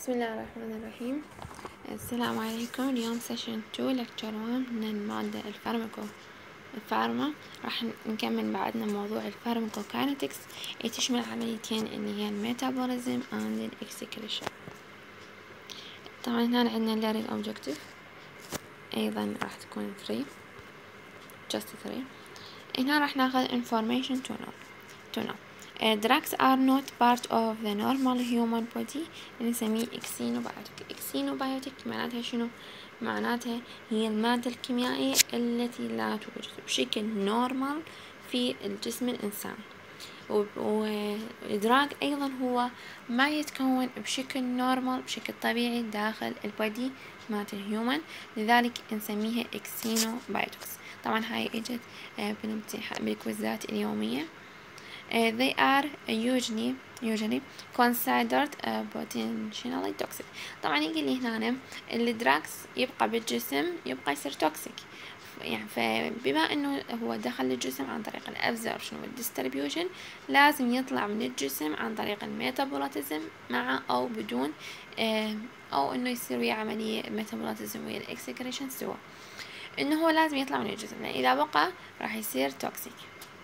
بسم الله الرحمن الرحيم. السلام عليكم. اليوم سيشن 2 لكتشر 1 من المادة الفارما. راح نكمل بعدنا موضوع الفارماكوكاينetics تشمل عمليتين اللي هي الميتابوليزم and الاكسكريشن. طبعا هنا عندنا learning objective ايضا راح تكون 3 هنا راح ناخذ information to know. drugs are not part of the normal human body. نسميه اكسينوبايوتيك. معناتها شنو؟ معناتها هي المادة الكيميائية التي لا توجد بشكل نورمال في الجسم الإنسان. والدراج أيضا هو ما يتكون بشكل نورمال بشكل طبيعي داخل البودي مالت الهيومن، لذلك نسميها اكسينوبايوتكس. طبعا هاي اجت بالكويزات اليومية. They are usually considered potentially toxic. طبعا يجي لي هنا الدراكس يبقى بالجسم يبقى يصير توكسيك، يعني فبما انه هو دخل الجسم عن طريق الابزوربشن والديستريبيوشن لازم يطلع من الجسم عن طريق الميتابوليزم مع او بدون او انه يصير ويا عملية ميتابوليزم ويا الاكسكريشن سوا، انه هو لازم يطلع من الجسم، لان اذا بقى راح يصير توكسيك.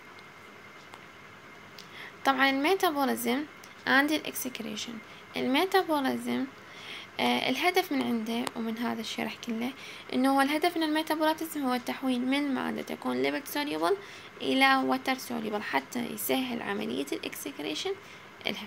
طبعا الميتابوليزم and الاكسكريشن. الميتابوليزم الهدف من عنده ومن هذا الشرح كله انه هو الهدف من الميتابوليزم هو التحويل من مادة تكون ليبيد سوليبل الى ووتر سوليبل حتى يسهل عملية الاكسكريشن لها.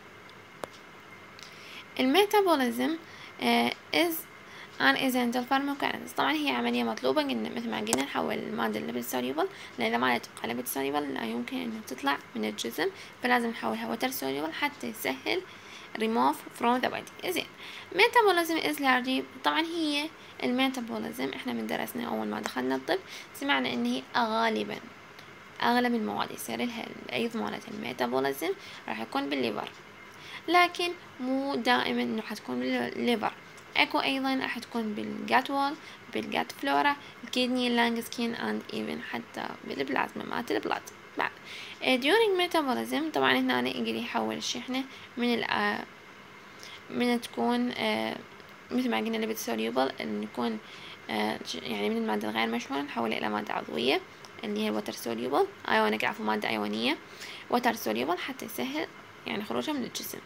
الميتابوليزم is an essential pharmacokinetic. طبعا هي عملية مطلوبة، قلنا مثل ما قلنا نحول المادة الليبيد سوليبل، لأن إذا ما تبقى ليبيد سوليبل لا يمكن أن تطلع من الجسم، فلازم نحولها ووتر سوليبل حتى يسهل remove from the body. زين. metabolism is largely. طبعا هي الميتابوليزم احنا من درسنا أول ما دخلنا الطب سمعنا إن هي غالبا أغلب المواد يصير لها الأيض مالت الميتابوليزم راح يكون بالليفر، لكن مو دائما إنه حتكون بالليفر. اكو ايضا راح تكون بالجات وول، بالجات فلورا، الكدني، اللانج، سكين اند ايفن حتى بالبلازما مالت البلاد. بعد during metabolism طبعا هنا يقدر يحول الشحنة من تكون مثل ما قلنا ليبيد سوليبل ان يكون يعني من المادة الغير مشحونة نحولها الى مادة عضوية اللي هي ووتر سوليبل ايونيك، عفوا مادة ايونية ووتر سوليبل حتى يسهل يعني خروجها من الجسم.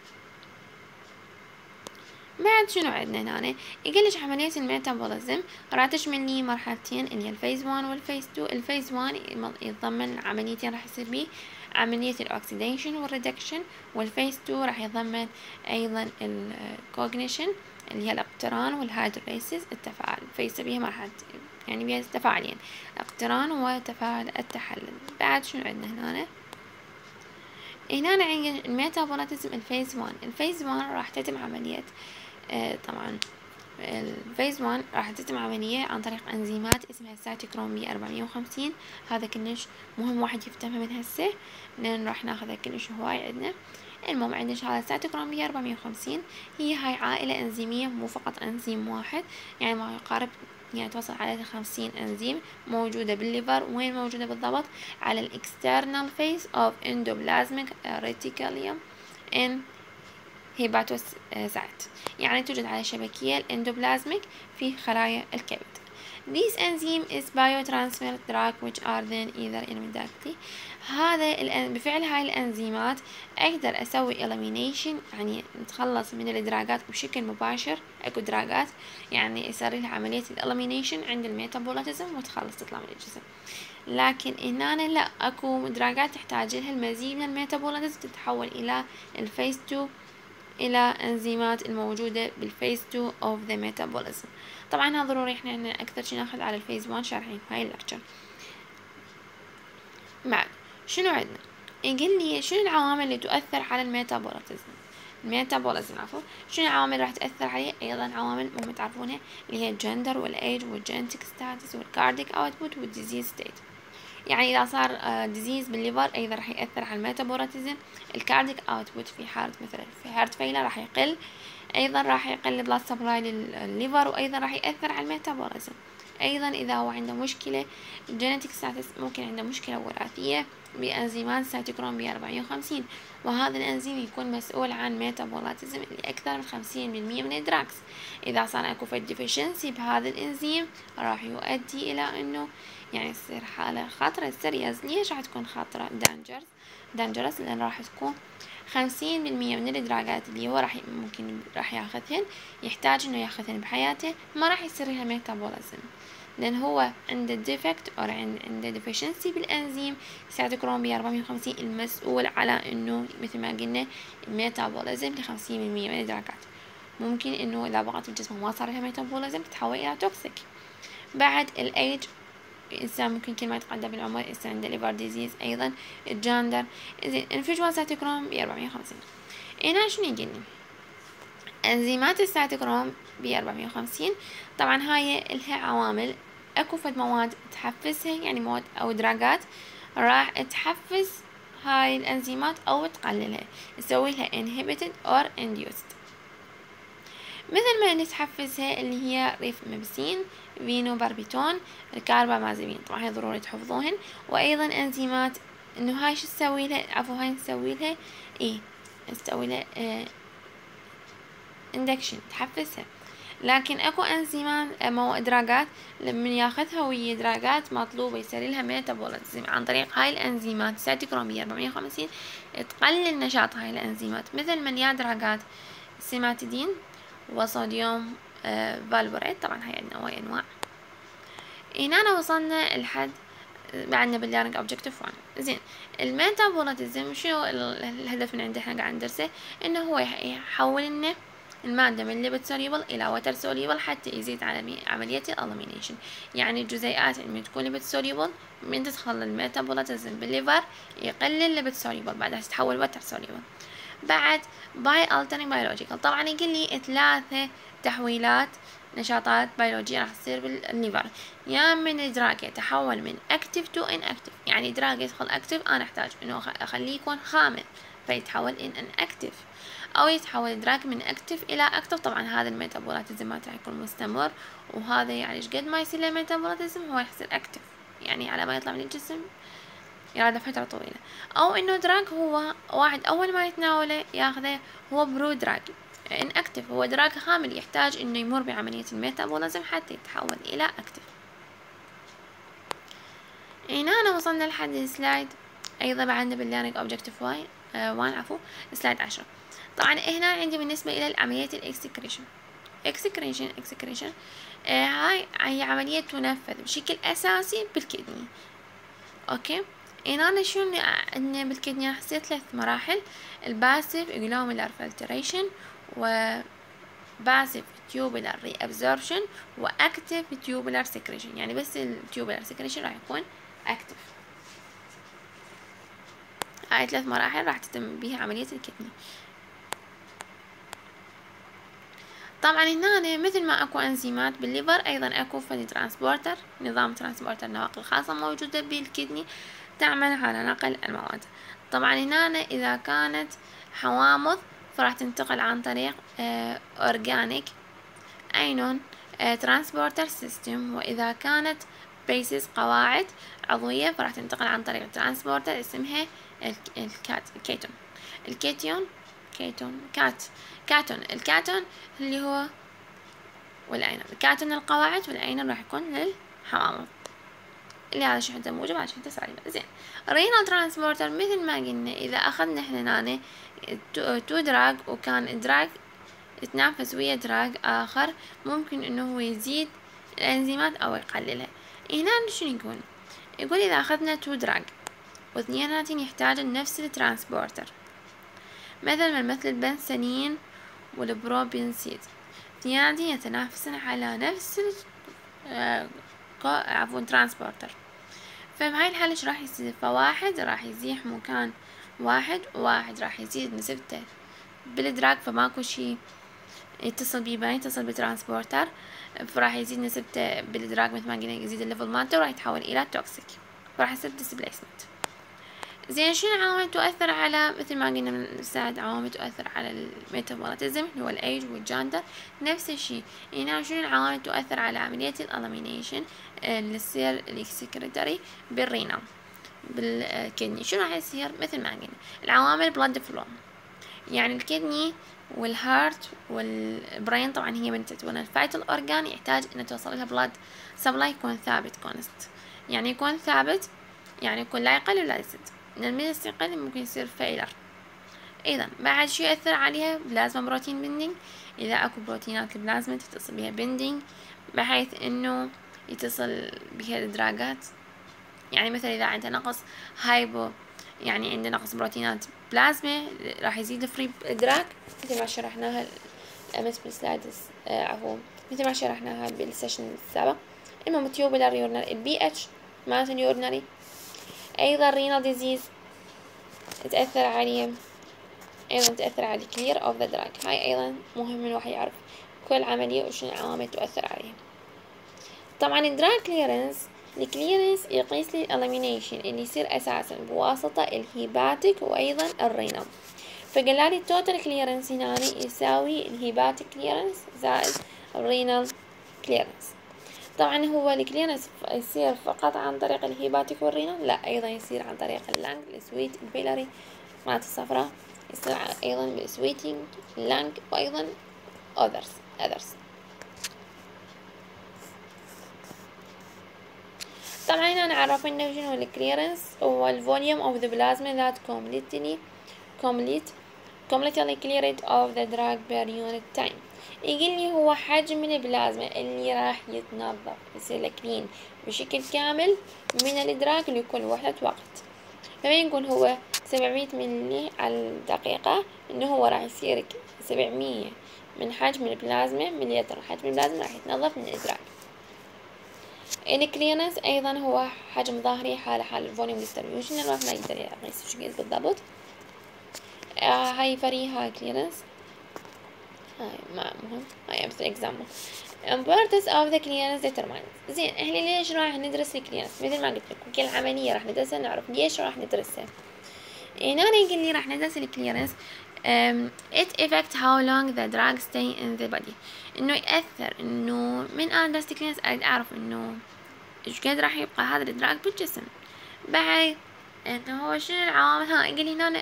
بعد شنو عندنا هنا؟ يقلش عملية الميتابوليزم راح تشمل لي مرحلتين اللي هي الفيز 1 والفيز 2. الفيز 1 يتضمن عمليتين راح يصير بيه عملية الأكسيديشن والريدكشن، والفيز 2 راح يتضمن أيضا الكوجنيشن اللي هي الاقتران والهيدروليسيس التفاعل، فيصير بيها مرحلة يعني بيها تفاعلين اقتران وتفاعل التحلل. بعد شنو عندنا هنا؟ هنا عندنا الميتابوليزم الفيز 1. الفيز 1 راح تتم عملية طبعا الفيز 1 راح تتم عملية عن طريق انزيمات اسمها سايتوكروم بي 450. هذا كلش مهم واحد يفتهمه من هسه لان راح ناخذه كلش هواي عندنا. المهم عندنا هذا السايتوكروم بي 450 هي هاي عائلة انزيمية، مو فقط انزيم واحد، يعني ما يقارب يعني توصل على 50 انزيم موجودة بالليفر. وين موجودة بالضبط؟ على الاكسترنال فيس اوف اندوبلازميك ريتيكوليوم ان هيباتوسايت، يعني توجد على شبكية الاندوبلازميك في خلايا الكبد. This enzyme is biotransfer drug which are then either indirectly. بفعل هاي الانزيمات اقدر اسوي elimination، يعني نتخلص من الدراجات بشكل مباشر. اكو دراجات يعني يصير لها عملية الاليمينيشن عند الميتابوليزم وتخلص تطلع من الجسم، لكن هنا لا، اكو دراجات تحتاج لها المزيد من الميتابوليزم تتحول الى الفيز 2 إلى أنزيمات الموجودة بالفيز 2 of the metabolism. طبعا هذا ضروري احنا أكثر شي ناخذ على الفيز 1 شارحين هاي اللكتشر. بعد شنو عندنا؟ يقول لي شنو العوامل اللي تؤثر على الميتابوليزم عفوا. شنو العوامل راح تأثر عليه؟ أيضا عوامل مهمة تعرفونها اللي هي الجندر والأيج والجينتك ستاتس والكارديك أوتبوت والديزيز ستيت. يعني إذا صار ديزيز بالليفر أيضا راح يأثر على الميتابوليزم. الكارديك أوتبوت في حالة مثلا في هارت فيلر راح يقل، أيضا راح يقل بلاد سبلاي للليفر، وأيضا راح يأثر على الميتابوليزم. أيضا إذا هو عنده مشكلة genetic status، ممكن عنده مشكلة وراثية بأنزيمات سيتوكروم B450، وهذا الأنزيم يكون مسؤول عن ميتابوليزم لأكثر من 50% من الدراكس. إذا صار أكو فد deficiency بهذا الأنزيم راح يؤدي إلى إنه يعني يصير حالة خطرة سيريس. ليش راح تكون خطرة dangerous؟ لأن راح تكون 50% من الدراجات اللي هو ممكن راح ياخذهن يحتاج إنه ياخذهن بحياته، ما راح يصير لها ميتابوليزم، لأن هو عنده ديفكت أو عنده ديفيشنسي بالأنزيم سيتوكروم B450 المسؤول على إنه مثل ما قلنا الميتابوليزم ل50% من الدراجات. ممكن إنه إذا بقت الجسم ما صار لها ميتابوليزم تتحول إلى توكسيك. بعد الأيج، الإنسان ممكن كل ما يتقدم بالعمر الإنسان عنده ليفر ديزيز. أيضا الجندر. زين انفجوال سيتوكروم B450 هنا شنو يقولني؟ انزيمات السيتوكروم B450 طبعا هاي لها عوامل، اكو فد مواد تحفزها، يعني مواد او دراجات راح تحفز هاي الانزيمات او تقللها، تسوي لها inhibited or induced. مثل ما اللي تحفزها اللي هي ريفامبسين، فينوباربيتون، الكاربامازepine، طبعا هاي ضروري تحفظوهن. وايضا انزيمات انه هاي شو تسوي لها، عفوا هاي نسوي لها نسوي لها اندكشن، تحفزها. لكن اكو انزيمات دراجات لمن ياخذها ويا دراجات مطلوبه يسوي لها ميتابوليزم عن طريق هاي الانزيمات سيتوكروم B450 تقلل نشاط هاي الانزيمات، مثل من يا دراجات سيماتيدين وصوديوم فالبوريت. طبعا هاي عندنا هواي انواع. هنا وصلنا لحد بعدنا بالليرنينج اوبجكتيف 1. زين الميتابوليزم شو الهدف من عنده؟ احنا قاعد ندرسه انه هو يحول لنا المادة من ليبيد سوليبل إلى وتر سوليبل حتى يزيد على عملية الإليمينيشن. يعني الجزيئات اللي تكون ليبيد سوليبل من تدخل الميتابوليزم بالليفر يقلل ليبيد سوليبل، بعدها تتحول وتر سوليبل. بعد باي altering biological، طبعا يقول لي 3 تحويلات نشاطات بيولوجية راح تصير بالليفر. يا من الدراج يتحول من active to inactive، يعني دراج يدخل active أنا أحتاج إنه أخليه يكون خامل فيتحول in inactive، أو يتحول دراج من اكتف إلى اكتف. طبعا هذا الميتابوليزم راح يكون مستمر، وهذا يعني قد ما يصير له ميتابوليزم هو يصير اكتف، يعني على ما يطلع من الجسم يراد فترة طويلة. أو إنه دراج هو واحد أول ما يتناوله ياخذه هو برو دراج ان اكتف، هو دراج خامل يحتاج إنه يمر بعملية الميتابوليزم حتى يتحول إلى اكتف. هنا وصلنا لحد السلايد أيضا بعدنا بالليرنينج اوبجكتيف 1 عفوا سلايد 10. طبعا هنا عندي بالنسبة إلى عملية الإكسكريشن. هاي هي عملية تنفذ بشكل أساسي بالكدني. أوكي، هنا أنا شو عندنا بالكدني؟ حسيت 3 مراحل: الباسيف جلوميرولار فلتريشن، وباسيف تيوبولار ري أبزوربشن، وأكتيف تيوبولار سكريشن. يعني بس التيوبولار سكريشن راح يكون أكتيف. هاي 3 مراحل راح تتم بها عملية الكدني. طبعا هنا مثل ما اكو انزيمات بالليفر ايضا اكو فد ترانسبورتر، نظام ترانسبورتر نواقل خاصة موجودة بالكدني تعمل على نقل المواد. طبعا هنا اذا كانت حوامض فراح تنتقل عن طريق اورجانيك اينون ترانسبورتر سيستم، واذا كانت بيسز قواعد عضوية فراح تنتقل عن طريق ترانسبورتر اسمها الكاتون اللي هو والاينون. الكاتون القواعد والاينون راح يكون للحوامض، اللي هذا شحنته موجبة هذا شحنته سالبة. زين رينال ترانسبورتر مثل ما قلنا اذا اخذنا احنا هنا 2 دراج وكان الدراج يتنافس ويا دراج اخر ممكن انه هو يزيد الانزيمات او يقللها. هنا شنو يقول اذا اخذنا 2 دراج واثنيناتهم يحتاجن نفس الترانسبورتر، مثل البنسلين والبروبنسيد، اثنيناتهم يتنافسن على نفس ترانسبورتر. فبهاي الحالة ايش راح يصير؟ فواحد راح يزيح مكان واحد، وواحد راح يزيد نسبته بالدراج، فماكو شي يتصل بيه يتصل بترانسبورتر، فراح يزيد نسبته بالدراج مثل ما قلنا يزيد الليفل مالته وراح يتحول الى توكسيك، فراح يصير ديسبليسمنت. زين شنو العوامل تؤثر على مثل ما قلنا من الساعد عوامل تؤثر على الميتابوليزم اللي هو الايج والجندر نفس الشيء هنا شنو العوامل تؤثر على عملية الاليمينيشن اللي تصير الاكسكريتري بالرينال بالكدني شنو راح يصير مثل ما قلنا العوامل بلاد فلو يعني الكدني والهارت والبرين طبعا هي من تكون الفايتال اورجان يحتاج ان توصل لها بلاد سبلاي يكون ثابت كونست يعني يكون ثابت يعني يكون لا يقل ولا يزيد من يقل ممكن يصير فيلر ايضا بعد شو يأثر عليها بلازما بروتين بندنج اذا اكو بروتينات البلازما تتصل بها بندنج بحيث انه يتصل بها الدراجات يعني مثلا اذا عندها نقص هايبو يعني عندنا نقص بروتينات بلازما راح يزيد فري دراج مثل ما شرحناها الامس بالسلايدز عفوا مثل ما شرحناها بالسيشن السابق المهم تيوبولار يورنري البي اتش مالت اليورنري ايضا رينال ديزيز تأثر عليه ايضا تأثر على كلير اوف ذا دراج هاي ايضا مهم الواحد يعرف كل عملية وشنو العوامل تؤثر عليها طبعا الدراج كليرنس الكليرنس يقيس لي الاليمينيشن اللي يصير اساسا بواسطة الهيباتيك وايضا الرينال فقال لي التوتال كليرنس هنا يساوي الهيباتيك كليرنس زائد الرينال كليرنس طبعا هو الكليرنس يصير فقط عن طريق الهيباتيك والرينال لا ايضا يصير عن طريق اللانج السويت البيلاري مالت الصفراء يصير ايضا بالسويتنج اللانج وايضا others طبعا هنا نعرف انه شنو الكليرنس هو الفوليوم اوف ذا بلازما that completely cleared of the drug per unit time يقول لي هو حجم البلازما اللي راح يتنظف يصير كلين بشكل كامل من الادراك لكل وحدة وقت فما نقول هو 700 ملي على الدقيقة انه هو راح يصير 700 من حجم البلازما مليلتر حجم البلازما راح يتنظف من الادراك الكليرنس ايضا هو حجم ظاهري حال الفوليوم ديستريبيوشن الواحد ما يقدر يقيس شو قد بالضبط هاي فريها كليرنس هاي ما مهم هاي مثل اكزامبل importance of the clearance determinants زين احنا ليش راح ندرس الكليرنس مثل ما قلت لكم كل عملية راح ندرسها نعرف ليش راح ندرسها هنا يقول لي راح ندرس الكليرنس it affect how long the drug stay in the body انه يأثر انه من انا درست الكليرنس اريد اعرف انه ايش قد راح يبقى هذا الادراك بالجسم بعد انه هو شنو العوامل يقول لي هنا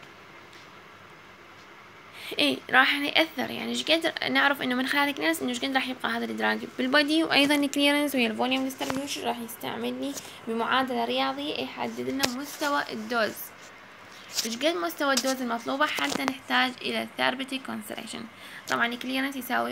ايه راح يأثر يعني ايش قد نعرف انه من خلال الكليرنس انه ايش قد راح يبقى هذا الادراك بالبودي وايضا الكليرنس ويا الفوليوم ديستريبيوشن راح يستعمل لي بمعادلة رياضية يحدد لنا مستوى الدوز ايش قد مستوى الدوز المطلوبة حتى نحتاج الى الثيرابيوتيك كونسنتريشن طبعا الكليرنس يساوي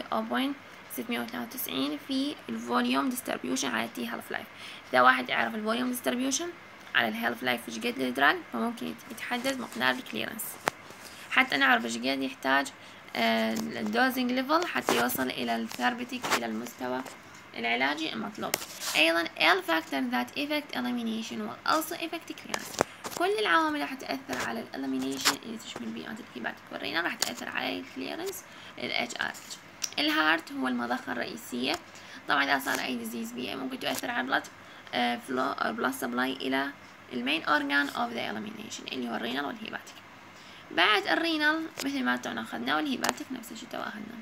0.693 في الفوليوم ديستريبيوشن على تي هيلث لايف اذا واحد يعرف الفوليوم ديستريبيوشن على الهيلث لايف ايش قد الادراك فممكن يتحدد مقدار الكليرنس حتى نعرف ايش قد يحتاج الدوزنج ليفل حتى يوصل الى الثيرابيوتيك الى المستوى العلاجي المطلوب ايضا ال factor that affect elimination will also affect clearance كل العوامل راح تأثر على الاليمينيشن اللي تشمل بيئات الهيباتيك والرينال راح تأثر على الكليرنس الHRH الهارت هو المضخة الرئيسية طبعا اذا صار اي ديزيز بيه ممكن تؤثر على البلد فلو او بلاد سبلاي الى المين اورجان اوف ذا elimination اللي هو الرينال والهيباتيك بعد الرينال مثل ما تونا اخذنا والهيباتيك نفس الشيء تو اخذنا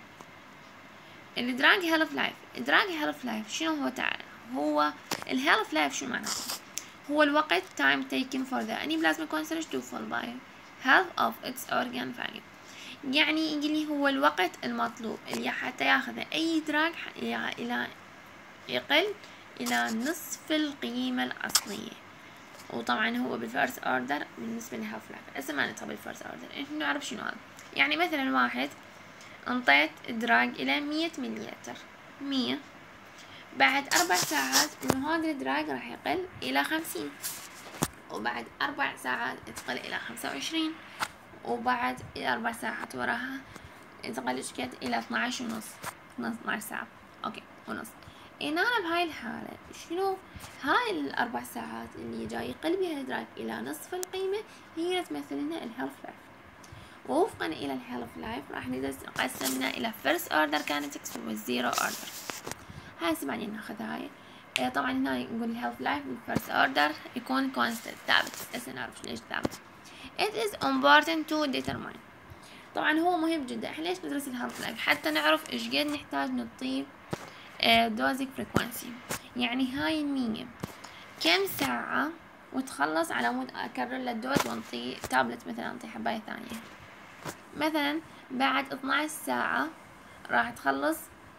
الدراج هيلث لايف الدراج هيلث لايف شنو هو تعالى هو الهيلث لايف شو معناته هو الوقت time taken for the anaplasma concentration to fall by health of its organ value يعني يقول لي هو الوقت المطلوب اللي حتى ياخذ اي دراج الى يقل الى نصف القيمة الاصلية وطبعا هو بالفيرست اوردر بالنسبة للهيلث لايف هسه ما ندخل بالفيرست اوردر احنا نعرف شنو هذا يعني مثلا واحد انطيت دراج الى 100 مليلتر 100 بعد 4 ساعات انه هذا الدراج راح يقل الى 50 وبعد 4 ساعات يتقل الى 25 وبعد 4 ساعات وراها يتقل اشكد الى 12 ونص 12 ساعة اوكي ونص هنا بهاي الحالة شنو هاي الاربع ساعات اللي جاي يقل بها الدراج الى نصف القيمة هي تمثل لنا الهيلث لايف ووفقا الى الهيلث لايف راح نقسمنا الى فيرست اوردر كاينتكس والزيرو اوردر هاي هسه بعدين ناخذ هاي طبعا هنا نقول الهيلث لايف بالفيرست اوردر يكون كونستنت ثابت. هسه نعرف ليش ثابت. it is important to determine. طبعا هو مهم جدا. احنا ليش ندرس الهيلث لايف؟ حتى نعرف ايش قد نحتاج نعطيه دوزك فريكوانسي. يعني هاي 100 كم ساعة وتخلص على مود اكرر له الدوز وانطيه تابلت مثلا، انطيه حباية ثانية. مثلا بعد 12 ساعة راح تخلص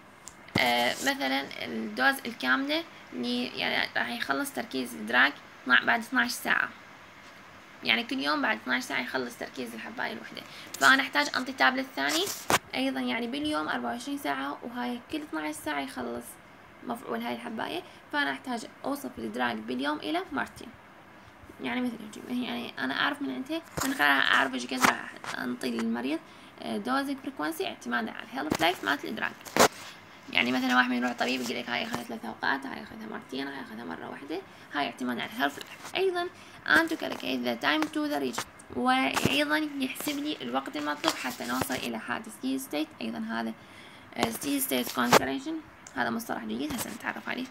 مثلا الدوز الكاملة اللي يعني راح يخلص تركيز الدراج بعد 12 ساعة. يعني كل يوم بعد 12 ساعة يخلص تركيز الحباية الوحدة. فأنا أحتاج أنطي تابلت ثاني أيضا، يعني باليوم 24 ساعة، وهاي كل 12 ساعة يخلص مفعول هاي الحباية. فأنا أحتاج أوصف الدراج باليوم إلى مرتين. يعني مثل يعني أنا أعرف من عندها من خلالها أعرف إيش قد راح أنطي للمريض دوزك فريكوانسي اعتمادا على الهيلث لايف مالت الإدراك. يعني مثلا واحد من يروح طبيب يقول لك هاي أخذها 3 أوقات، هاي أخذها مرتين، هاي أخذها مرة واحدة. هاي اعتمادا على الهيلث لايف. أيضا and to calculate the time to the region، وأيضا يحسب لي الوقت المطلوب حتى نوصل إلى حالة steady state. أيضا هذا steady state concentration هذا مصطلح جديد هسه نتعرف عليه.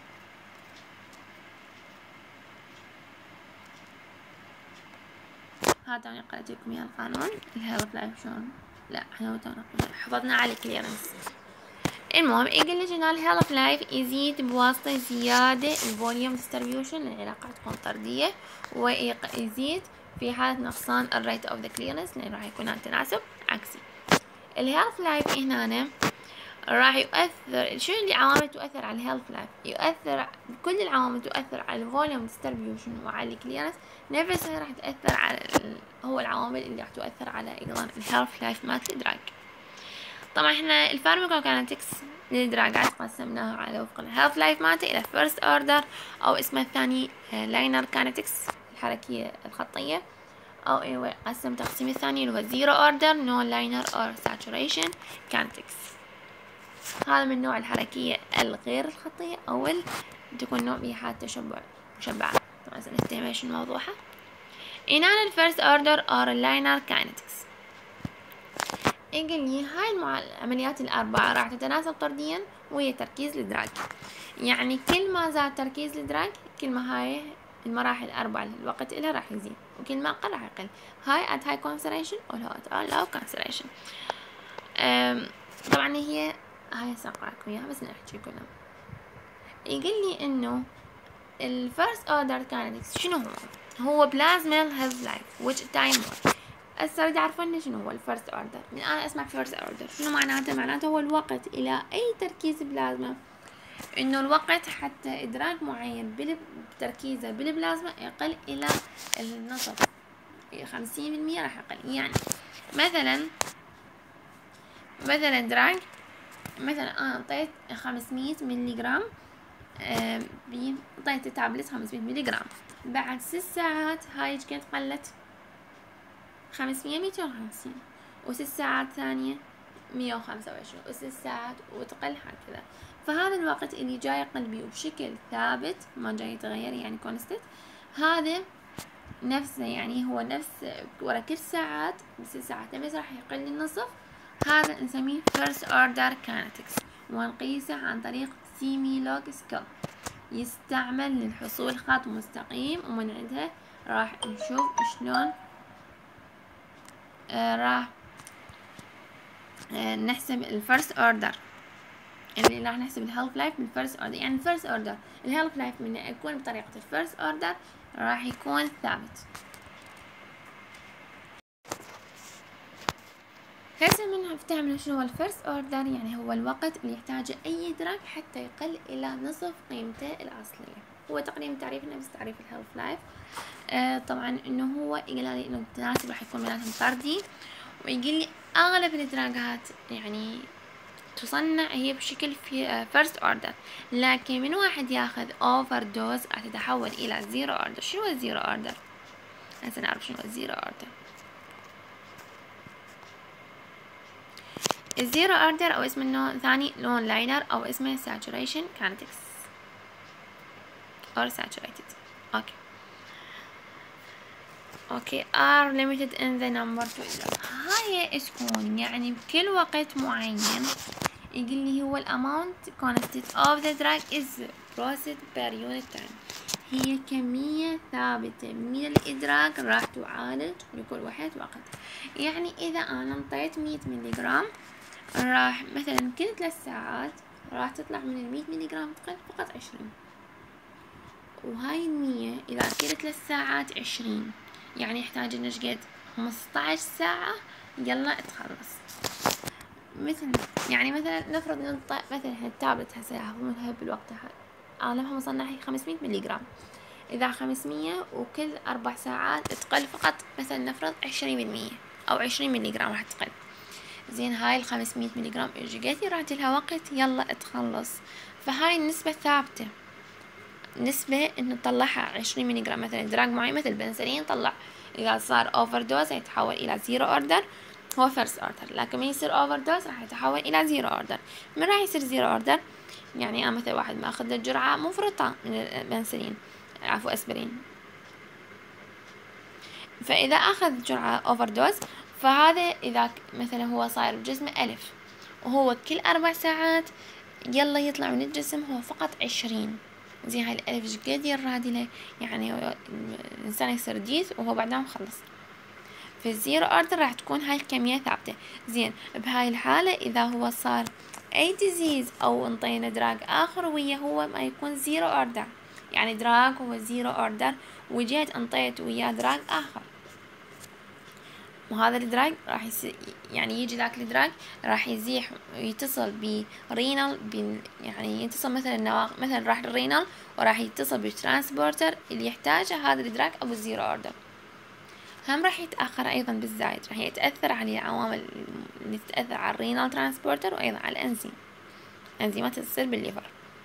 هذا أنا قرأت لكم إياه القانون الهيلث لايف شلون. لا احنا حفظنا على الكليرنس. المهم يقول لك ان الهيلث لايف يزيد بواسطة زيادة الفوليوم ديستريبيوشن، العلاقة تكون طردية، ويزيد في حالة نقصان الريت اوف ذا كليرنس لان راح يكون تناسب عكسي. الهيلث لايف هنا راح يؤثر شو اللي عوامل تؤثر على الهيلث لايف؟ يؤثر كل العوامل تؤثر على الفوليوم ديستريبيوشن وعلى الكليرنس نفسها راح تأثر على هو العوامل اللي راح تؤثر على ايضا الهيلث لايف مالت الادراك. طبعا احنا الفارماكوكاينetics للدراجات قسمناها على وفق الهيلث لايف مالته الى فيرست اوردر او اسمه الثاني لاينر كاينetics الحركية الخطية، او قسم تقسيم الثاني اللي هو زيرو اوردر نون لاينر اور ساتوريشن كاينetics. هذا من نوع الحركية الغير الخطية او تكون نوع بها حالة تشبع مشبعة. طبعا سنستيميشن موضوعها. إنانا الفيرست اوردر اور لاينر كاينetics يقول لي هاي العمليات الأربعة راح تتناسب طرديا وهي تركيز الإدراك. يعني كل ما زاد تركيز الإدراك كل ما هاي المراحل الأربعة الوقت إلها راح يزيد، وكل ما أقل راح يقل. هاي at high concentration أو at low concentration. طبعا هي هاي سأقرأكم إياها بس نحكي كلها. يقول لي إنه الفيرست أوردر كاينetics شنو هو بلازما هيلث لايف which time more. هسه اريد اعرف شنو هو الفيرست اوردر. من انا اسمع فيرست اوردر شنو معناته؟ معناته هو الوقت الى اي تركيز بلازما، انه الوقت حتى ادراك معين بتركيزه بالبلازما يقل الى النصف 50% راح يقل. يعني مثلا دراج مثلا انا اعطيت 500 ملي جرام اعطيت تابلت 500 ملي جرام، بعد 6 ساعات هاي ايش قد قلت؟ 500 250 و6 ساعات ثانية 125 و6 ساعات وتقل هكذا. فهذا الوقت اللي جاي يقل بيه بشكل ثابت ما جاي يتغير يعني كونستنت، هذا نفسه يعني هو نفس ورا كل ساعات 6 ساعات بس راح يقل النصف. هذا نسميه first order kinetics ونقيسه عن طريق سيمي log scale يستعمل للحصول خط مستقيم، ومن عندها راح نشوف شلون راح نحسب الفيرست اوردر اللي راح نحسب الهيلث لايف بالفيرست اوردر. يعني الفيرست اوردر الهيلث لايف من يكون بطريقة الفيرست اوردر راح يكون ثابت. هسه من نفتهم شنو هو الفيرست اوردر. يعني هو الوقت اللي يحتاجه اي ادراك حتى يقل الى نصف قيمته الاصلية. هو تقريبا تعريف نفس تعريف الهيلث لايف. طبعا انه هو يقول لي انه التناسب راح يكون بيناتهم طردي، ويقول لي اغلب الادراجات يعني تصنع هي بشكل في فيرست اوردر، لكن من واحد ياخذ اوفر دوز تتحول الى زيرو اوردر. شنو هو الزيرو اوردر؟ هسه نعرف شنو هو الزيرو اوردر. الزيرو اوردر او اسم النوع الثاني لون لاينر او اسمه saturation kinetics or saturated. اوكي are limited in the number to. هاي تكون يعني بكل وقت معين يقول لي هو الامount constant of the drug is processed per unit time. هي كمية ثابتة من الإدراك راح تعالج لكل واحد وقت. يعني إذا أنا انطيت 100 ملي جرام راح مثلا كل 3 ساعات راح تطلع من 100 ملي جرام تقل فقط 20. وهاي 100 إذا كل 3 ساعات 20 يعني يحتاج إنه شقد 15 ساعة يلا تخلص. يعني مثلا نفرض ننطق مثلا التابلت هسه ياخذونها بالوقت عالمها مصنعة 500 ملي جرام. إذا 500 وكل 4 ساعات تقل فقط مثلا نفرض 20% أو 20 ملي جرام راح تقل. زين هاي 500 ملي جرام جيتي راح لها وقت يلا تخلص. فهاي النسبة ثابتة، نسبة إنه نطلعها 20 ملي جرام مثلا دراج معين مثل البنسلين طلع إذا صار أوفر دوز يتحول إلى زيرو أوردر هو فيرست أوردر، لكن من يصير أوفر دوز راح يتحول إلى زيرو أوردر. من راح يصير زيرو أوردر؟ يعني مثلا واحد ما أخذ له جرعة مفرطة من البنسلين عفوا أسبرين، فإذا أخذ جرعة أوفر دوز فهذا إذا مثلا هو صاير بجسمه 1000 وهو كل 4 ساعات يلا يطلع من الجسم هو فقط 20. زين هاي ال1000 شقد يراد له؟ يعني الإنسان يصير ديث وهو بعدها مخلص. في الزيرو أوردر راح تكون هاي الكمية ثابتة. زين بهاي الحالة إذا هو صار أي ديزيز أو انطينا دراج آخر ويا هو ما يكون زيرو أوردر، يعني دراج هو زيرو أوردر وجيت انطيت وياه دراج آخر، وهذا الدراج راح يعني يجي ذاك الدراج راح يزيح ويتصل برينال يعني يتصل مثلا مثلا راح الرينال وراح يتصل بالترانسبورتر اللي يحتاجه هذا الدراج أو الزيرو أوردر. هم راح يتأخر أيضا بالزايد، راح يتأثر على العوامل اللي تتأثر على الرينال ترانسبورتر وأيضا على الأنزيم، أنزيمات تصير بالليفر.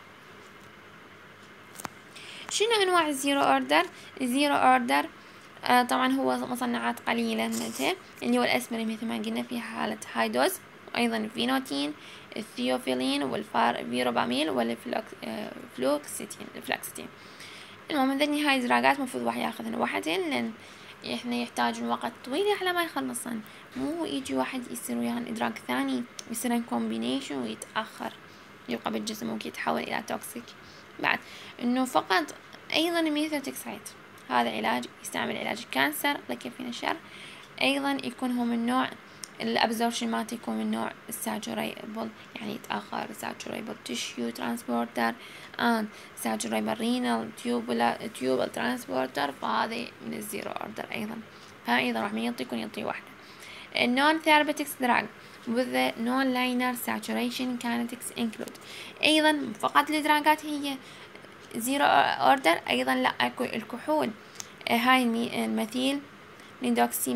شنو أنواع الزيرو أوردر؟ الزيرو أوردر طبعا هو مصنعات قليلة منها اللي هو الأسبرين مثل ما قلنا في حالة هاي دوز، وأيضا الفينوتين، الثيوفيلين والفيروباميل والفلوكسيتين. المهم ذني هاي الدراجات مفروض واحد ياخذهن واحدين لأن احنا يحتاجون وقت طويل على ما يخلصن، مو يجي واحد يصير وياهن إدراك ثاني يصيرن كومبينيشن ويتأخر يبقى بالجسم ممكن يتحول إلى توكسيك. بعد إنه فقط أيضا الميثوتكسايد هذا علاج يستعمل علاج الكانسر الله يكفينا الشر، أيضا يكون هو من نوع الابزوربشن مالته يكون من نوع ساتوريبل يعني يتأخر ساتوريبل تيشيو ترانسبورتر and ساتوريبل رينال تيوبل ترانسبورتر، فهذا من الزيرو اوردر أيضا. فأيضا راح من يعطي واحدة. النون ثيرابيتكس دراج with the non-linear saturation kinetics include أيضا فقط الدراجات هي زيرو اوردر. أيضا لا أكو الكحول هاي الميثيل نيدوكسي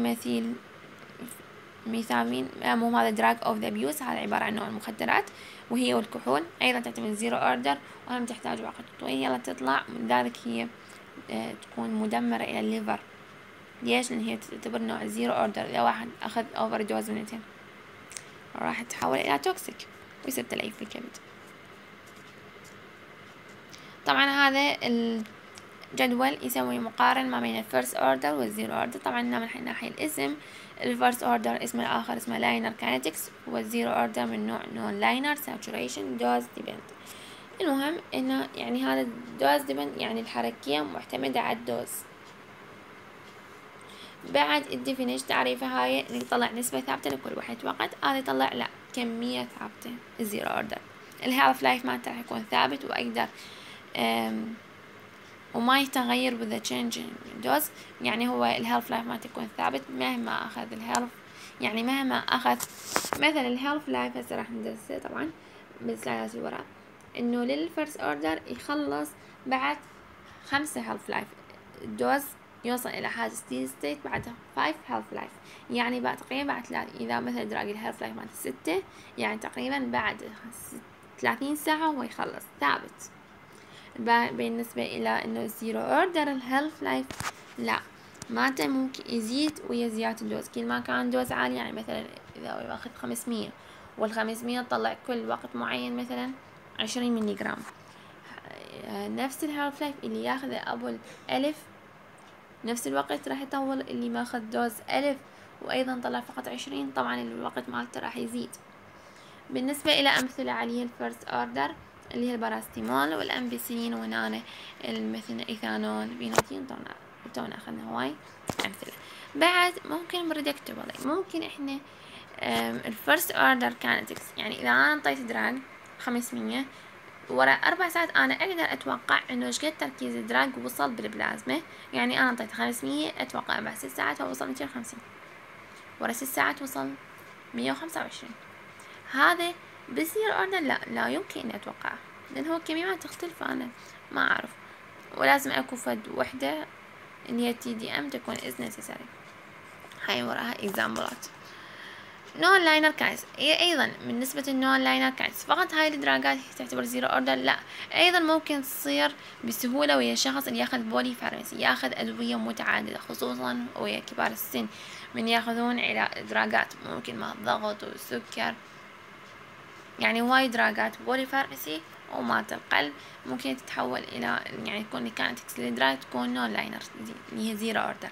ميثامين مو هذا دراج اوف ذا ابيوز، هذا عبارة عن نوع المخدرات وهي والكحول أيضا تعتمد زيرو اوردر وهم تحتاج وقت طويل يلا تطلع، من ذلك هي تكون مدمرة إلى الليفر. ليش؟ لأن هي تعتبر نوع زيرو اوردر، إذا واحد أخذ اوفر دوز منتين راح تتحول إلى توكسيك ويصير تليف في الكبد. طبعا هذا الجدول يسوي مقارنة ما بين الفيرست اوردر والزيرو اوردر. طبعا من ناحية الاسم الفيرست اوردر اسمه الآخر اسمه لاينر كاينetics والزيرو اوردر من نوع نون لاينر ساتوريشن دوز ديبند. المهم انه يعني هذا الدوز ديبند يعني الحركية معتمدة على الدوز. بعد الديفينيش تعريفه هاي اللي يطلع نسبة ثابتة لكل واحد وقت، هذا يطلع لا كمية ثابتة الزيرو اوردر. الهالف لايف مالته راح يكون ثابت وأقدر وما يتغير with the change in dose، يعني هو الهيلف لايف مالته يكون ثابت مهما أخذ الهيلف، يعني مهما أخذ مثلا الهيلف لايف هسه راح ندرسه طبعا بالسلايدات اللي وراء إنه للفيرست أوردر يخلص بعد 5 هيلف لايف، الدوز يوصل إلى حاجة ستيدي ستيت بعدها 5 هيلف لايف، يعني بعد تقريبا بعد 3 إذا مثلا دراجي الهيلف لايف مالته 6 يعني تقريبا بعد 30 ساعة هو يخلص ثابت. بالنسبة إلى إنه الزيرو أوردر الهيلف لايف لا مالته ممكن يزيد ويا زيادة الدوز، كل ما كان دوز عالي يعني مثلا إذا ياخذ 500 وال500 تطلع كل وقت معين مثلا 20 ملي جرام، نفس الهيلف لايف اللي ياخذه أبو 1000 نفس الوقت راح يطول اللي ماخذ دوز 1000 وأيضا طلع فقط 20، طبعا الوقت مالته راح يزيد. بالنسبة إلى أمثلة عليه الفيرست أوردر اللي هي الباراستيمول والأمبيسيلين وهنا مثل إيثانول بينوتين. تونا أخذنا هواي أمثلة. بعد ممكن predictable، ممكن إحنا الفيرست اوردر كاينetics، يعني إذا أنا انطيت دراج 500 ورا 4 ساعات أنا أقدر أتوقع إنه إيش قد تركيز الدراج وصل بالبلازما. يعني أنا انطيت 500 أتوقع بعد 6 ساعات هو وصل 250، ورا 6 ساعات وصل 125. هذا بزيرو اوردر لا يمكن اني اتوقعه، لان هو كميات تختلف انا ما اعرف، ولازم اكو فد وحدة اللي هي TDM تكون is necessary. هاي وراها اكزامبلات. نون لاينر كاينز ايضا بالنسبة النون لاينر كاينز فقط هاي الدراجات تعتبر زيرو اوردر؟ لا، ايضا ممكن تصير بسهولة ويا شخص اللي ياخذ بولي فارماسي، ياخذ ادوية متعددة خصوصا ويا كبار السن من ياخذون دراجات ممكن مع الضغط والسكر، يعني هواي دراجات بولي فارماسي ومات القلب ممكن تتحول الى يعني تكون كاينتكس للدراج تكون نون لاينر اللي هي زيرو اوردر.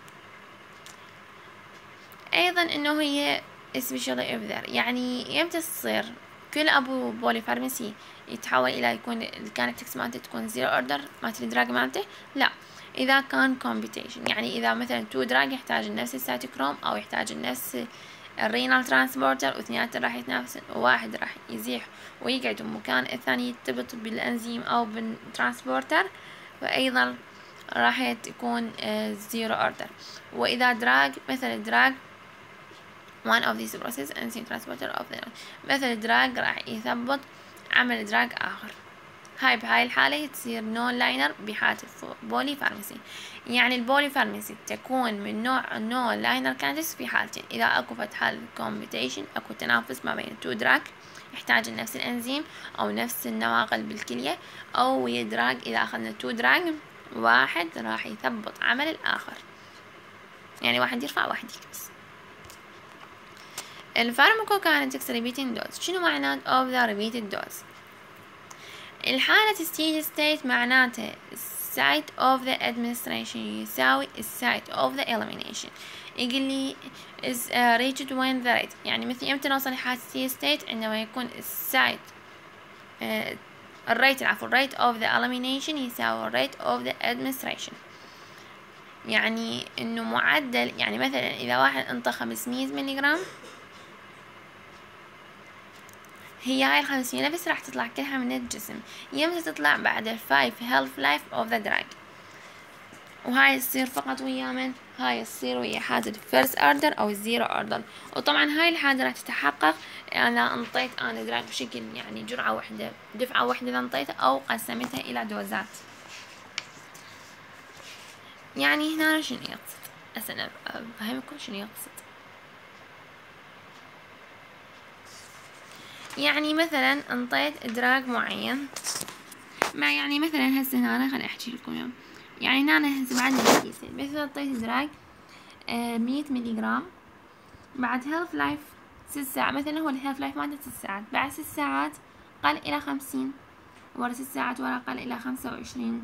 ايضا انه هي especially if there، يعني يمتى تصير كل ابو بولي فارماسي يتحول الى يكون الكاينتكس مالته تكون زيرو اوردر مالت الدراج مالته؟ لا، اذا كان كومبيتيشن، يعني اذا مثلا 2 دراج يحتاج نفس السيتوكروم او يحتاج نفس الرينال ترانسبورتر واثنيناتهم راح يتنافسون، وواحد راح يزيح ويقعد بمكان الثاني يرتبط بالانزيم او بالترانسبورتر، فايضا راح تكون زيرو اوردر. واذا دراج مثل دراج one of these processes enzyme transporter of the مثل دراج راح يثبط عمل دراج اخر، هاي بهاي الحالة تصير نون لاينر بحالة بولي فارماسي. يعني البولي فارماسي تكون من نوع نون لاينر كاينتكس في حالتين: إذا أكو حالة كومبيتيشن، أكو تنافس ما بين تو دراج يحتاج نفس الأنزيم أو نفس النواقل بالكلية، أو يدراج إذا أخذنا تو دراج واحد راح يثبط عمل الآخر، يعني واحد يرفع واحد يكبس. الفارماكوكاينetics repeating dose شنو معنات of the repeated dose؟ الحالة steady state معناته site of the administration يساوي site of the elimination. يقول لي is reached when the rate، يعني مثل امتى نوصل لحالة steady state؟ عندما يكون site الريت rate of the elimination يساوي rate of the administration. يعني انه معدل، يعني مثلا اذا واحد انطى 500 ملغ، هي هاي 500 نفس راح تطلع كلها من الجسم، يمتى تطلع؟ بعد 5 health life of the drug. وهاي تصير فقط ويا من؟ هاي تصير ويا حادة first order أو zero order. وطبعا هاي الحادة راح تتحقق أنا انطيت أنا دراج بشكل يعني جرعة واحدة، دفعة واحدة إذا انطيتها أو قسمتها إلى دوزات. يعني هنا شنو يقصد؟ أنا أفهمكم شنو يقصد. يعني مثلا انطيت دراج معين، ما يعني مثلا هسه هنا خليني احكي لكم يوم. يعني هنا هسه بعد الكيسة مثلا انطيت دراج 100 ملغ، بعد هيلف لايف 6 ساعات، مثلا هو الهيلف لايف مالته 6 ساعات، بعد 6 ساعات قل الى 50، ورا 6 ساعات ورا قل الى 25،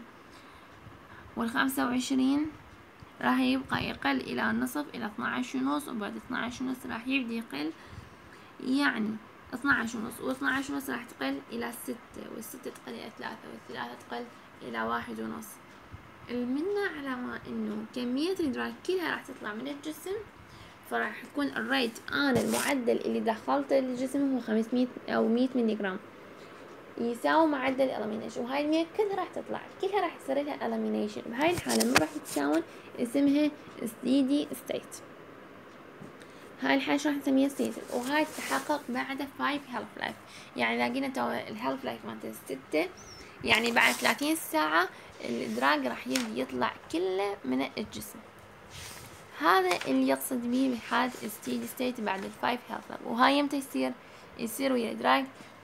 وال25 راح يبقى يقل الى النصف الى 12 ونص، وبعد 12 ونص راح يبدي يقل، يعني 12 ونص، و12 ونص راح تقل إلى 6، وال6 تقل إلى 3، وال3 تقل إلى 1 ونص. المنة على ما إنه كمية الدراج كلها راح تطلع من الجسم، فراح يكون الريت أنا المعدل اللي دخلته للجسم هو 500 أو 100 ملغ يساوي معدل الإليمينيشن، وهاي المية كلها راح تطلع، كلها راح يصير لها إليمينيشن. بهاي الحالة من راح تتساوي اسمها steady state. هاي الحالة راح نسميها ستيتل، وهاي تتحقق بعد 5 هيلف لايف. يعني إذا قلنا تو الهيلف لايف مالته 6، يعني بعد 30 ساعة الإدراج راح يبدي يطلع كله من الجسم. هذا اللي يقصد به بحالة ستيدي ستيت بعد 5 هيلف لايف. وهاي يمتى يصير ويا الإدراج؟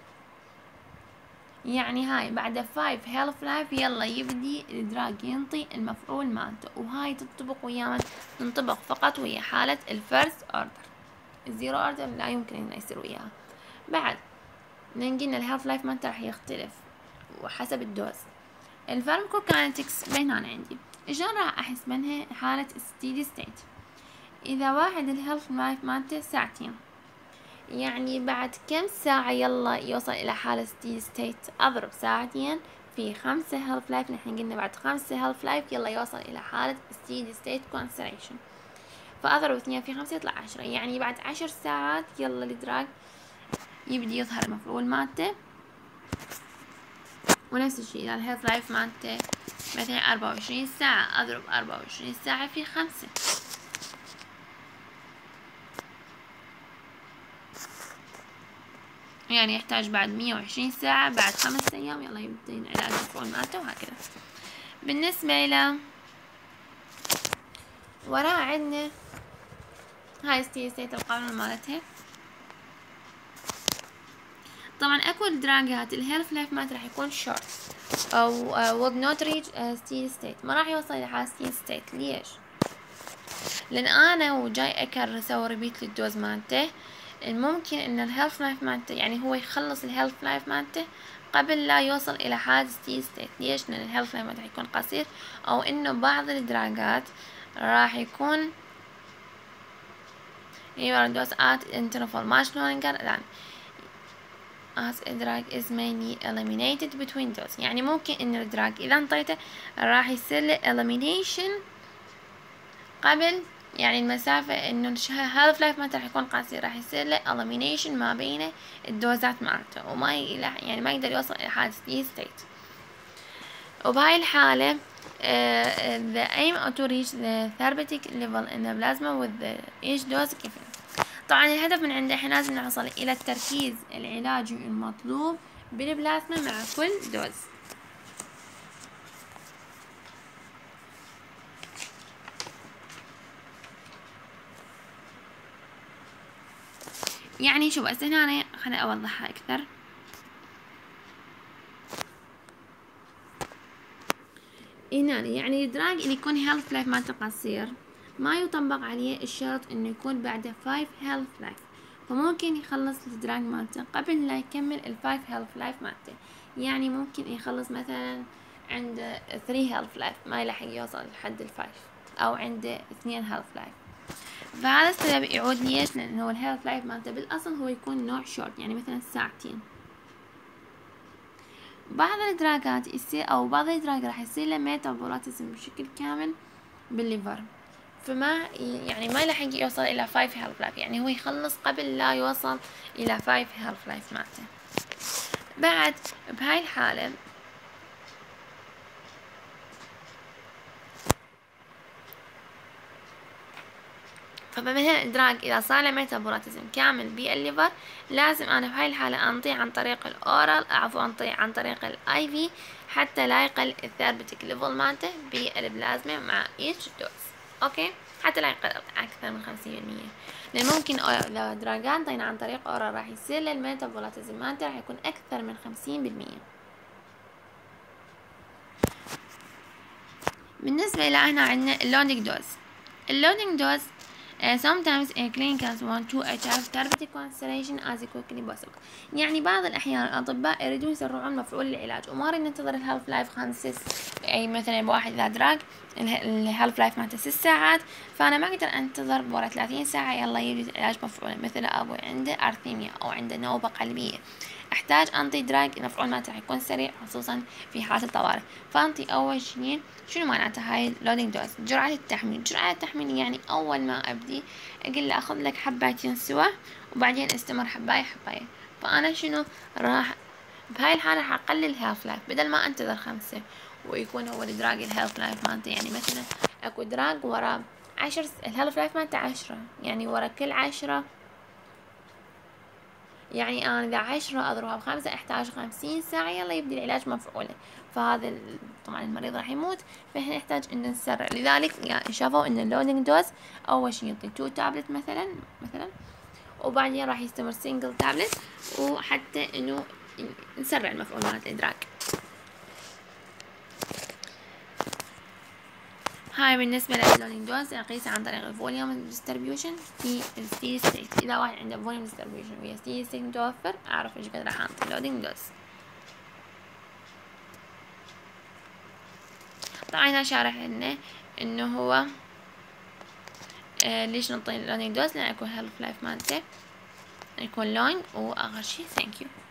يعني هاي بعد 5 هيلف لايف يلا يبدي الإدراج ينطي المفعول مالته، وهاي تنطبق ويا من؟ تنطبق فقط ويا حالة الفيرست اوردر. الزيرو اوردر لا يمكن انه يصير وياها. بعد لان قلنا الهيلف لايف مالته راح يختلف وحسب الدوز. الفارماكوكاينetics بين هنا عندي شلون راح احس منها حالة ستيدي ستيت؟ اذا واحد الهيلف لايف مالته ساعتين، يعني بعد كم ساعة يلا يوصل إلى حالة ستيدي ستيت. أضرب ساعتين في 5 هالف لايف، نحن قلنا بعد 5 هالف لايف يلا يوصل إلى حالة ستيدي ستيت كونسنتريشن. فأضرب 2 في 5 يطلع 10، يعني بعد 10 ساعات يلا الدراج يبدي يظهر المفعول مالته. ونفس الشيء إذا الهيلث لايف مالته مثلا 24 ساعة، أضرب 24 ساعة في 5، يعني يحتاج بعد 120 ساعة، بعد 5 أيام يلا يبدأ العلاج المفعول مالته، وهكذا. بالنسبة إلى وراء عندنا هاي ستيدي ستيت القانون مالتها. طبعا اكو دراجات الهيلث لايف مالته راح يكون شورت او would not reach steady state، ما راح يوصل الى حالة steady state. ليش؟ لان انا وجاي اكرر اسوي ريبيت للدوز مالته، الممكن ان الهيلث لايف مالته يعني هو يخلص الهيلث لايف مالته قبل لا يوصل الى حالة steady state. ليش؟ لان الهيلث لايف مالته راح يكون قصير، او انه بعض الدراجات راح يكون دوز at interval ما شلون نقدر as a drug is mainly eliminated between dose. يعني ممكن ان الدراج اذا انطيته راح يصير له elimination قبل، يعني المسافة انه الهالف لايف مالته راح يكون قصير، راح يصير له elimination ما بين الدوزات مالته، وما يعني ما يقدر يوصل الى حالة steady state. وبهاي الحالة the aim to reach the therapeutic level in the plasma with each dose given. طبعا الهدف من عنده احنا لازم نوصل الى التركيز العلاجي المطلوب بالبلازما مع كل دوز. يعني شوف هسه هنا خليني اوضحها اكثر. هنا يعني الدراج اللي يكون هيلث لايف مالته قصير ما يطبق عليه الشرط انه يكون بعده 5 هيلث لايف، فممكن يخلص الدراج مالته قبل لا يكمل ال5 هيلث لايف مالته. يعني ممكن يخلص مثلا عند 3 هيلث لايف ما يلحق يوصل لحد ال5، او عند 2 هيلث لايف. فهذا السبب يعود ليش؟ لأن هو الهيلث لايف مالته بالأصل هو يكون نوع شورت، يعني مثلا ساعتين. بعض الدراجات يصير أو بعض الدراجات راح يصير له ميتابوليزم بشكل كامل بالليفر، فما يعني ما يلحق يوصل إلى 5 هيلث لايف، يعني هو يخلص قبل لا يوصل إلى 5 هيلث لايف مالته. بعد بهاي الحالة فمثلا الدراج إذا صار له ميتابوليزم كامل بالليفر، لازم أنا بهاي الحالة أنطيه عن طريق الأورال، أنطيه عن طريق الآي في، حتى لا يقل الثيرابيوتيك ليفل مالته بالبلازما مع إيتش دوز. أوكي، حتى لا يقل أكثر من 50%. لأن ممكن إذا دراجات انطينا عن طريق أورال راح يصير له الميتابوليزم مالته راح يكون أكثر من 50%. بالنسبة إلى هنا عندنا اللودينج دوز. اللودينج دوز sometimes clinicals want to achieve therapeutic concentration as quickly possible. يعني بعض الأحيان الأطباء يريدون يسرعون مفعول العلاج، وما نريد ننتظر الهالف لايف 5 أي مثلا واحد إذا دراج الهالف لايف مالته 6 ساعات، فأنا ما أقدر أنتظر ورا 30 ساعة يلا يبدي العلاج مفعول. مثل أبوي عنده أرثيميا أو عنده نوبة قلبية، أحتاج أنطي دراج المفعول مالته راح يكون سريع، خصوصا في حالة الطوارئ. فأنطي أول شيء شنو معناته هاي اللودينج دوز؟ جرعة التحميل. جرعة التحميل يعني أول ما أبدي أقول له أخذ لك حبايتين سوا، وبعدين استمر حباية حباية. فأنا شنو راح بهاي الحالة راح أقلل الهيلث لايف، بدل ما أنتظر 5 ويكون هو الدراج الهيلث لايف مالته، يعني مثلا أكو دراج ورا 10 الهيلث لايف مالته 10، يعني ورا كل 10 يعني أنا إذا 10 أضربها ب5 أحتاج 50 ساعة يلا يبدي العلاج مفعوله. فهذا طبعا المريض راح يموت، فهنا نحتاج إن نسرع. لذلك يعني شافوا إن اللودينج دوز أول شي يعطي 2 تابلت مثلا وبعدين راح يستمر سنجل تابلت، وحتى إنه نسرع المفعول مالت الإدراك. هاي بالنسبة لللودينج دوز أقيسها عن طريق الفوليوم ديستريبيوشن في الستيدي ستيت. إذا واحد عنده فوليوم ديستريبيوشن ويا ستيدي ستيت متوفر، أعرف إيش قد راح أنطي اللودينج دوز. طبعا هنا شارح لنا إنه هو ليش نعطي اللودينج دوز، لأن أكو هيلث لايف مالته يكون لونج، واخر شي ثانك يو.